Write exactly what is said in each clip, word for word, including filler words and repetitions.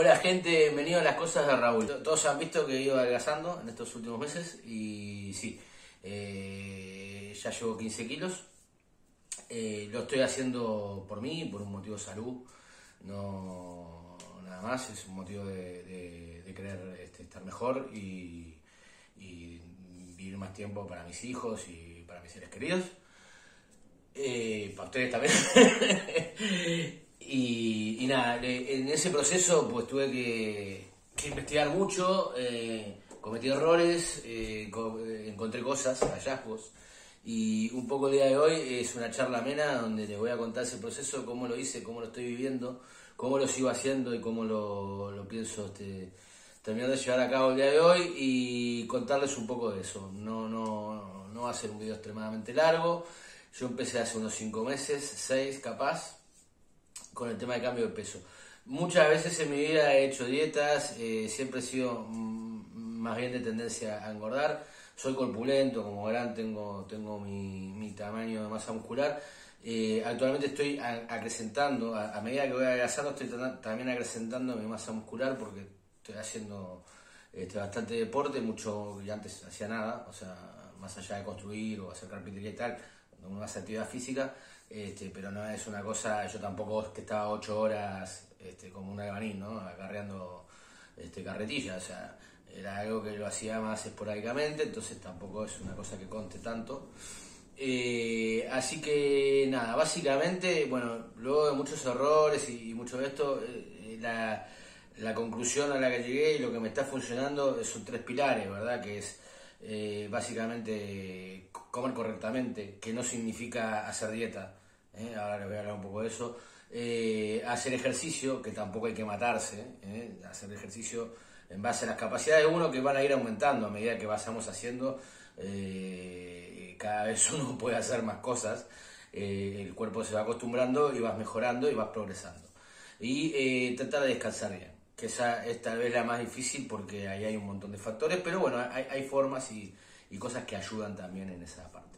Hola gente, bienvenido a las cosas de Raúl. Todos han visto que he ido adelgazando en estos últimos meses y sí, eh, ya llevo quince kilos. Eh, lo estoy haciendo por mí, por un motivo de salud, no nada más, es un motivo de, de, de querer este, estar mejor y, y vivir más tiempo para mis hijos y para mis seres queridos. Eh, para ustedes también. y, y nada, en ese proceso pues tuve que, que investigar mucho, eh, cometí errores, eh, co encontré cosas, hallazgos. Y un poco el día de hoy es una charla amena donde les voy a contar ese proceso, cómo lo hice, cómo lo estoy viviendo, cómo lo sigo haciendo y cómo lo, lo pienso este, terminar de llevar a cabo el día de hoy y contarles un poco de eso. No, no, no va a ser un video extremadamente largo. Yo empecé hace unos cinco meses, seis capaz, con el tema de cambio de peso. Muchas veces en mi vida he hecho dietas, eh, siempre he sido mm, más bien de tendencia a engordar. Soy corpulento, como verán, tengo, tengo mi, mi tamaño de masa muscular. Eh, actualmente estoy a, acrecentando, a, a medida que voy adelgazando, estoy también acrecentando mi masa muscular porque estoy haciendo este, bastante deporte, mucho que antes hacía nada, o sea, más allá de construir o hacer carpintería y tal, uno hace actividad física, este, pero no es una cosa, yo tampoco es que estaba ocho horas este, como un albañil, ¿no? Acarreando este, carretilla, o sea, era algo que lo hacía más esporádicamente, entonces tampoco es una cosa que conte tanto. Eh, así que nada, básicamente, bueno, luego de muchos errores y, y mucho de esto, eh, la, la conclusión a la que llegué y lo que me está funcionando son tres pilares, ¿verdad? Que es eh, básicamente comer correctamente, que no significa hacer dieta, ¿eh? Ahora les voy a hablar un poco de eso. Eh, hacer ejercicio, que tampoco hay que matarse, ¿eh? Hacer ejercicio en base a las capacidades de uno que van a ir aumentando a medida que vayamos haciendo, eh, cada vez uno puede hacer más cosas, eh, el cuerpo se va acostumbrando y vas mejorando y vas progresando. Y eh, tratar de descansar bien, que esa es tal vez la más difícil porque ahí hay un montón de factores, pero bueno, hay, hay formas y, y cosas que ayudan también en esa parte.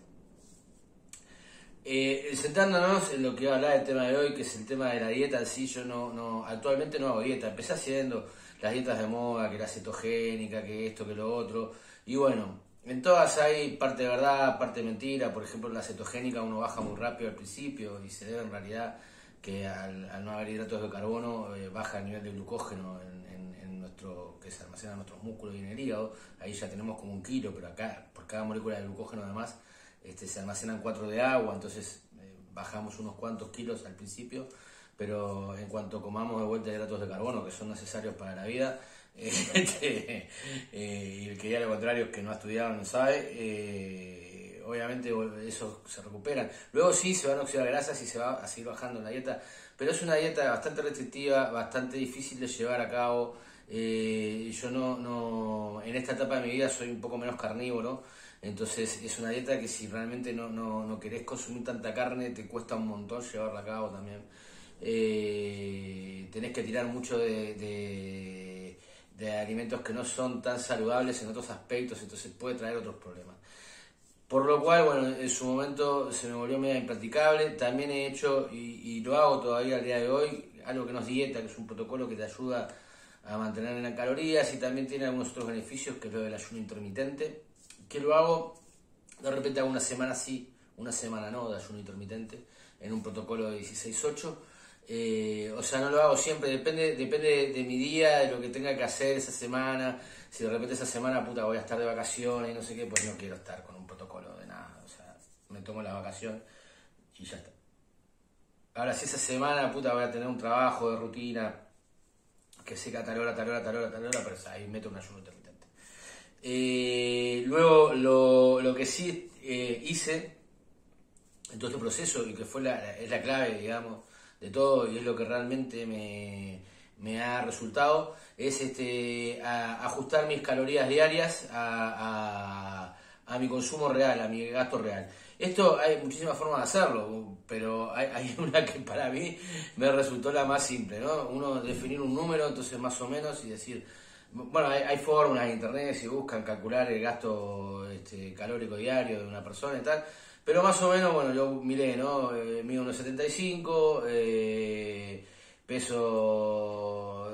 Eh, centrándonos en lo que va a hablar el tema de hoy, que es el tema de la dieta en sí, yo no, no, actualmente no hago dieta, empecé haciendo las dietas de moda, que la cetogénica, que esto, que lo otro, y bueno, en todas hay parte de verdad, parte de mentira. Por ejemplo, en la cetogénica uno baja muy rápido al principio y se debe en realidad que al, al no haber hidratos de carbono eh, baja el nivel de glucógeno en, en, en nuestro, que se almacena en nuestros músculos y en el hígado. Ahí ya tenemos como un kilo, pero acá por cada molécula de glucógeno además este, se almacenan cuatro de agua, entonces eh, bajamos unos cuantos kilos al principio, pero en cuanto comamos de vuelta hidratos de carbono, que son necesarios para la vida, este, eh, y el que diga lo contrario es que no ha estudiado, no sabe, eh, obviamente eso se recuperan. Luego sí se van a oxidar grasas y se va a seguir bajando en la dieta, pero es una dieta bastante restrictiva, bastante difícil de llevar a cabo. Eh, yo no, no, en esta etapa de mi vida soy un poco menos carnívoro, entonces es una dieta que si realmente no, no, no querés consumir tanta carne, te cuesta un montón llevarla a cabo también. Eh, tenés que tirar mucho de, de, de alimentos que no son tan saludables en otros aspectos, entonces puede traer otros problemas. Por lo cual, bueno, en su momento se me volvió medio impracticable. También he hecho, y, y lo hago todavía al día de hoy, algo que no es dieta, que es un protocolo que te ayuda a mantener en las calorías y también tiene algunos otros beneficios, que es lo del ayuno intermitente, que lo hago, de repente hago una semana sí, una semana no, de ayuno intermitente, en un protocolo de dieciséis ocho. Eh, o sea, no lo hago siempre, depende, depende de, de mi día, de lo que tenga que hacer esa semana. Si de repente esa semana, puta, voy a estar de vacaciones y no sé qué, pues no quiero estar con un protocolo de nada. O sea, me tomo la vacación y ya está. Ahora, si esa semana, puta, voy a tener un trabajo de rutina que seca tal hora, tal hora, tal hora, tal hora, pero o sea, ahí meto un ayuno intermitente. Eh, luego, lo, lo que sí eh, hice en todo este proceso, y que fue la, la, es la clave, digamos, de todo, y es lo que realmente me, me ha resultado, es este, a, ajustar mis calorías diarias a, a, a mi consumo real, a mi gasto real. Esto hay muchísimas formas de hacerlo, pero hay, hay una que para mí me resultó la más simple, ¿no? Uno definir un número, entonces más o menos, y decir, bueno, hay, hay fórmulas en internet, si buscan calcular el gasto este, calórico diario de una persona y tal. Pero más o menos, bueno, yo miré, ¿no? Eh, mido uno setenta y cinco, eh, peso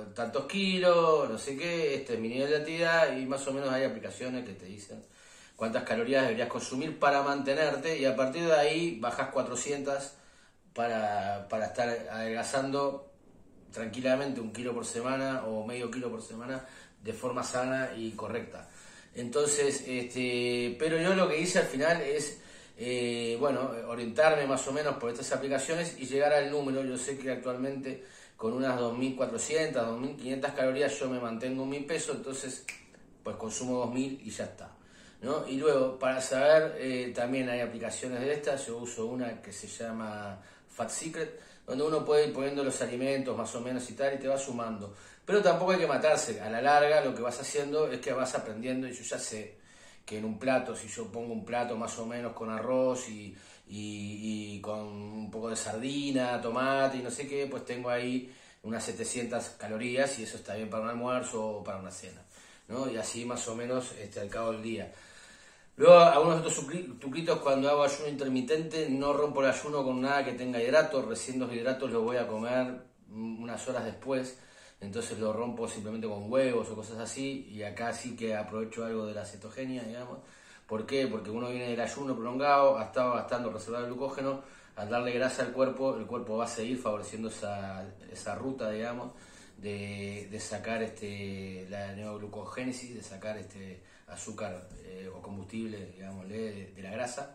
tantos kilos, no sé qué, este es mi nivel de actividad, y más o menos hay aplicaciones que te dicen cuántas calorías deberías consumir para mantenerte, y a partir de ahí bajas cuatrocientas para, para estar adelgazando tranquilamente un kilo por semana o medio kilo por semana de forma sana y correcta. Entonces, este, pero yo lo que hice al final es, eh, bueno, orientarme más o menos por estas aplicaciones y llegar al número. Yo sé que actualmente con unas dos mil cuatrocientas, dos mil quinientas calorías yo me mantengo en mi peso, entonces pues consumo dos mil y ya está, ¿no? Y luego, para saber, eh, también hay aplicaciones de estas. Yo uso una que se llama Fat Secret, donde uno puede ir poniendo los alimentos más o menos y tal, y te va sumando. Pero tampoco hay que matarse. A la larga lo que vas haciendo es que vas aprendiendo, y yo ya sé que en un plato, si yo pongo un plato más o menos con arroz y, y, y con un poco de sardina, tomate y no sé qué, pues tengo ahí unas setecientas calorías, y eso está bien para un almuerzo o para una cena, ¿no? Y así más o menos este, al cabo del día. Luego, algunos otros truquitos: cuando hago ayuno intermitente, no rompo el ayuno con nada que tenga hidratos. Recién los hidratos los voy a comer unas horas después, entonces lo rompo simplemente con huevos o cosas así, y acá sí que aprovecho algo de la cetogenia, digamos. ¿Por qué? Porque uno viene del ayuno prolongado, ha estado gastando reserva de glucógeno. Al darle grasa al cuerpo, el cuerpo va a seguir favoreciendo esa, esa ruta, digamos, de, de sacar este, la neoglucogénesis, de sacar este azúcar eh, o combustible, digámosle, de, de la grasa.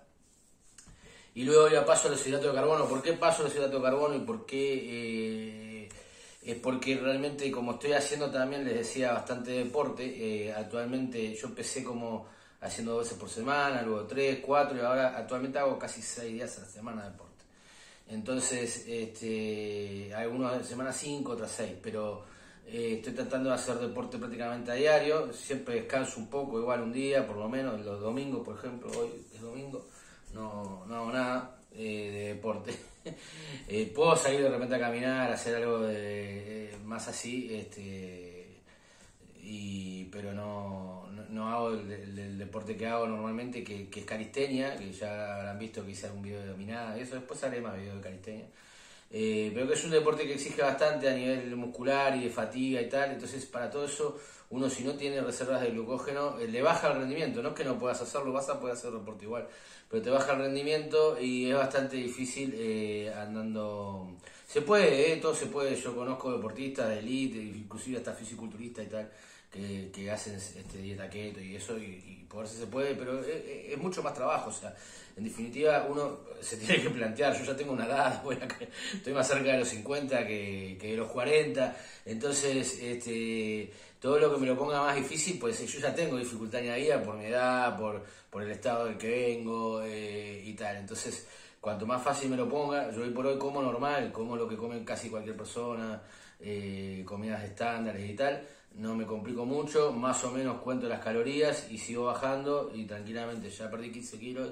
Y luego ya paso a los hidratos de carbono. ¿Por qué paso a los hidratos de carbono y por qué? Eh, es porque realmente, como estoy haciendo también, les decía, bastante deporte. Eh, actualmente yo empecé como haciendo dos veces por semana, luego tres, cuatro, y ahora actualmente hago casi seis días a la semana de deporte. Entonces, este, algunas semanas cinco, otras seis, pero eh, estoy tratando de hacer deporte prácticamente a diario. Siempre descanso un poco, igual un día, por lo menos, los domingos, por ejemplo, hoy es domingo, no, no hago nada eh, de deporte. eh, puedo salir de repente a caminar, hacer algo de, eh, más así, este, y, pero no, no, no hago el, el, el deporte que hago normalmente, que, que es calistenia, que ya habrán visto que hice algún video de dominada, eso después haré más videos de calistenia. Eh, pero que es un deporte que exige bastante a nivel muscular y de fatiga y tal. Entonces, para todo eso, uno, si no tiene reservas de glucógeno, eh, le baja el rendimiento. No es que no puedas hacerlo, vas a poder hacer deporte igual, pero te baja el rendimiento y es bastante difícil eh, andando. Se puede, eh, todo se puede. Yo conozco deportistas de elite, inclusive hasta fisiculturistas y tal, que, que hacen este, dieta keto y eso, y, y poderse se puede, pero es, es mucho más trabajo. O sea, en definitiva, uno se tiene que plantear. Yo ya tengo una edad, voy a, estoy más cerca de los cincuenta que, que de los cuarenta, entonces este, todo lo que me lo ponga más difícil, pues yo ya tengo dificultad añadida por mi edad, por, por el estado del que vengo eh, y tal. Entonces, cuanto más fácil me lo ponga, yo hoy por hoy como normal, como lo que come casi cualquier persona, eh, comidas estándares y tal, no me complico mucho, más o menos cuento las calorías y sigo bajando, y tranquilamente ya perdí quince kilos.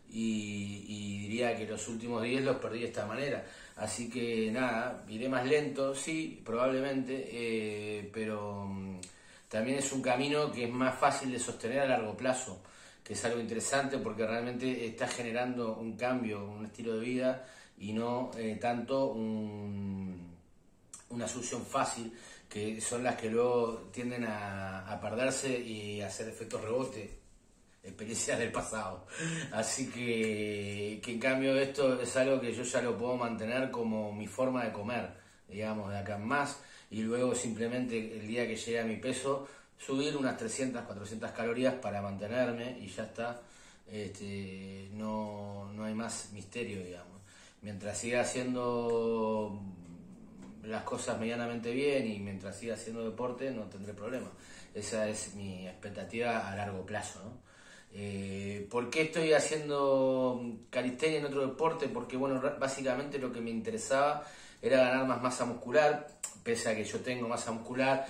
Y, y diría que los últimos diez los perdí de esta manera. Así que nada, iré más lento, sí, probablemente, eh, pero um, también es un camino que es más fácil de sostener a largo plazo, que es algo interesante porque realmente está generando un cambio, un estilo de vida, y no eh, tanto un, una solución fácil, que son las que luego tienden a, a perderse y a hacer efectos rebote, experiencias del pasado. Así que, que en cambio esto es algo que yo ya lo puedo mantener como mi forma de comer, digamos, de acá en más, y luego simplemente el día que llegue a mi peso, subir unas trescientas, cuatrocientas calorías para mantenerme y ya está. Este, no, no hay más misterio, digamos. Mientras siga haciendo las cosas medianamente bien y mientras siga haciendo deporte, no tendré problema. Esa es mi expectativa a largo plazo, ¿no? Eh, ¿Por qué estoy haciendo calistenia en otro deporte? Porque, bueno, básicamente lo que me interesaba era ganar más masa muscular. Pese a que yo tengo masa muscular,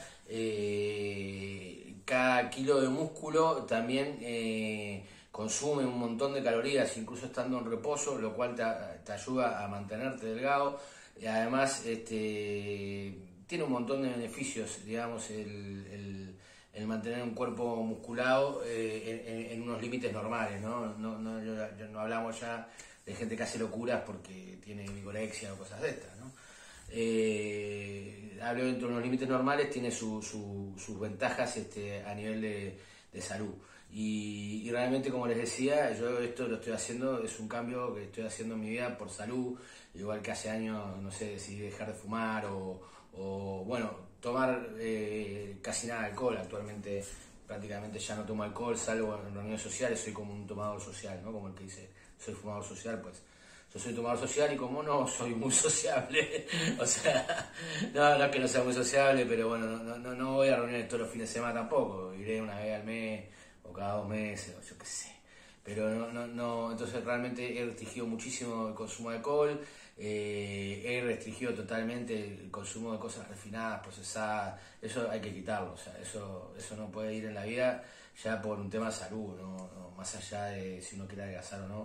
eh, cada kilo de músculo también eh, consume un montón de calorías, incluso estando en reposo, lo cual te, te ayuda a mantenerte delgado. Y además este, tiene un montón de beneficios, digamos, el, el el mantener un cuerpo musculado eh, en, en unos límites normales, ¿no? No, no, yo, yo no hablamos ya de gente que hace locuras porque tiene vigorexia o cosas de estas, ¿no? eh, hablo dentro de unos límites normales, tiene su, su, sus ventajas este, a nivel de, de salud. Y, y realmente, como les decía, yo esto lo estoy haciendo, es un cambio que estoy haciendo en mi vida por salud, igual que hace años, no sé, decidí dejar de fumar o, o bueno, tomar eh, casi nada de alcohol. Actualmente prácticamente ya no tomo alcohol, salvo en reuniones sociales, soy como un tomador social, ¿no? Como el que dice, soy fumador social, pues yo soy tomador social y como no soy muy sociable, o sea, no, no es que no sea muy sociable, pero bueno, no, no, no voy a reuniones todos los fines de semana tampoco, iré una vez al mes o cada dos meses, o yo qué sé. Pero no, no, no, entonces realmente he restringido muchísimo el consumo de alcohol, eh, he restringido totalmente el consumo de cosas refinadas, procesadas, eso hay que quitarlo, o sea, eso, eso no puede ir en la vida ya por un tema de salud, ¿no? No, más allá de si uno quiere adelgazar o no,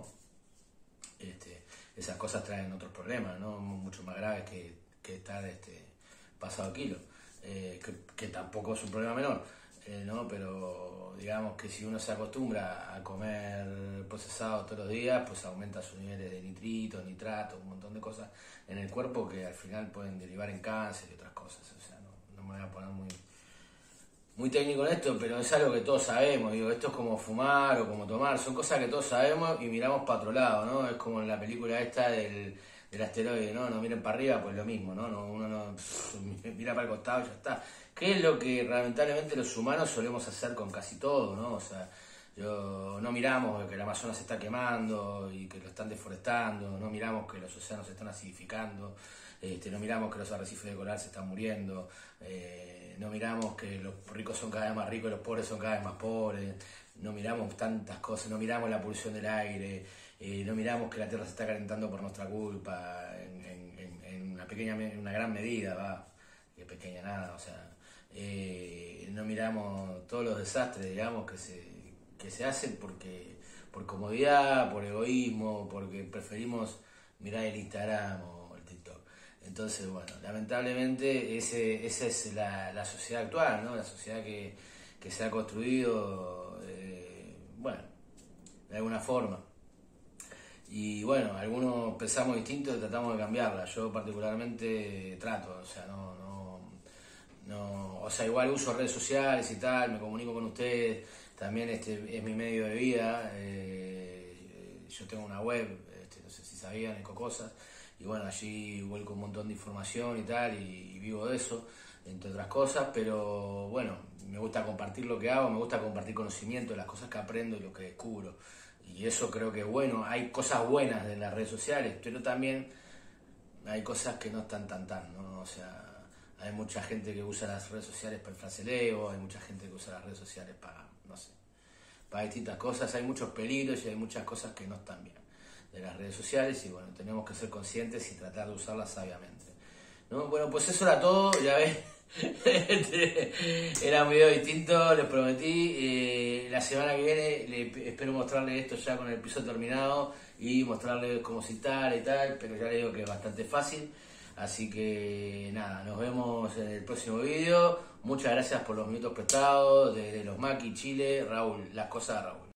este, esas cosas traen otros problemas, ¿no? Mucho más graves que, que estar este, pasado kilo, eh, que, que tampoco es un problema menor. Eh, ¿no? Pero digamos que si uno se acostumbra a comer procesado todos los días, pues aumenta sus niveles de nitritos, nitratos, un montón de cosas en el cuerpo que al final pueden derivar en cáncer y otras cosas. O sea, no, no me voy a poner muy, muy técnico en esto, pero es algo que todos sabemos. Digo, esto es como fumar o como tomar, son cosas que todos sabemos y miramos para otro lado, ¿no? Es como en la película esta del, del asteroide, ¿no? No miren para arriba, pues lo mismo, ¿no? no uno no pff, mira para el costado y ya está. ¿Qué es lo que lamentablemente los humanos solemos hacer con casi todo, ¿no? O sea, yo, no miramos que el Amazonas se está quemando y que lo están deforestando, no miramos que los océanos se están acidificando, este, no miramos que los arrecifes de coral se están muriendo, eh, no miramos que los ricos son cada vez más ricos y los pobres son cada vez más pobres, no miramos tantas cosas, no miramos la polución del aire, eh, no miramos que la Tierra se está calentando por nuestra culpa, en, en, en, en una pequeña, en una gran medida, va, que pequeña nada, o sea... Eh, no miramos todos los desastres, digamos, que se, que se hacen porque por comodidad, por egoísmo, porque preferimos mirar el Instagram o el TikTok. Entonces, bueno, lamentablemente ese, esa es la, la sociedad actual, ¿no? La sociedad que, que se ha construido, eh, bueno, de alguna forma. Y bueno, algunos pensamos distinto y tratamos de cambiarla. Yo particularmente trato, o sea, no... no No, o sea, igual uso redes sociales y tal, me comunico con ustedes, también este es mi medio de vida, eh, yo tengo una web, este, no sé si sabían, Ecocosas, y bueno, allí vuelco un montón de información y tal, y, y vivo de eso, entre otras cosas, pero bueno, me gusta compartir lo que hago, me gusta compartir conocimiento, las cosas que aprendo y lo que descubro, y eso creo que es bueno. Hay cosas buenas de las redes sociales, pero también hay cosas que no están tan tan, ¿no? O sea... Hay mucha gente que usa las redes sociales para el fraseleo, hay mucha gente que usa las redes sociales para, no sé, para distintas cosas. Hay muchos peligros y hay muchas cosas que no están bien de las redes sociales y bueno, tenemos que ser conscientes y tratar de usarlas sabiamente, ¿no? Bueno, pues eso era todo, ya ves, era un video distinto, les prometí. Eh, la semana que viene le, espero mostrarles esto ya con el piso terminado y mostrarles cómo citar y tal, pero ya les digo que es bastante fácil. Así que nada, nos vemos en el próximo vídeo. Muchas gracias por los minutos prestados desde Los Maquis, Chile. Raúl, las cosas de Raúl.